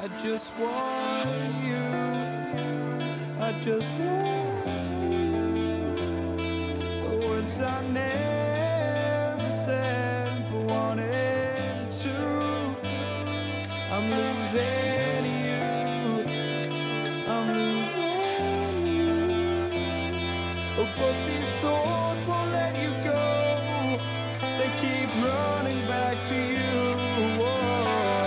I just want you. I just want you. The words I never said but wanted to. I'm losing you. I'm losing you. Oh, but these thoughts won't let you go. They keep running back to you. Whoa.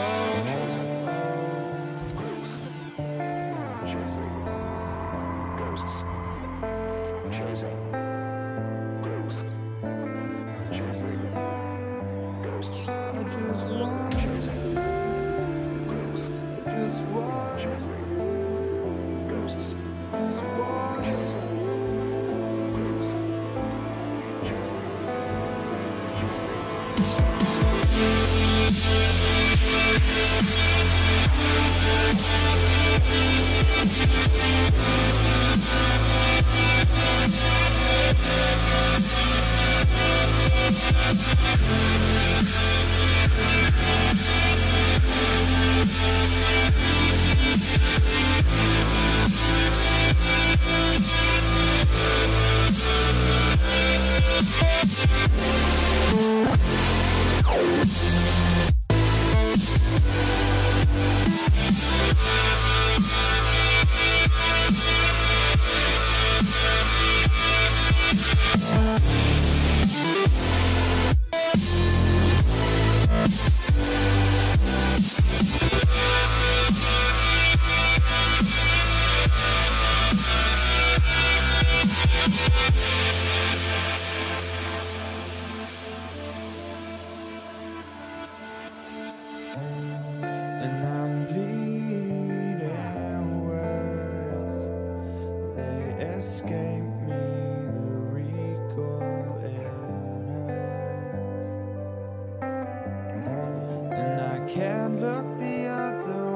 Can't look the other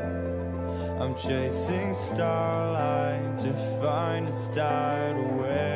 way. I'm chasing starlight to find a style away.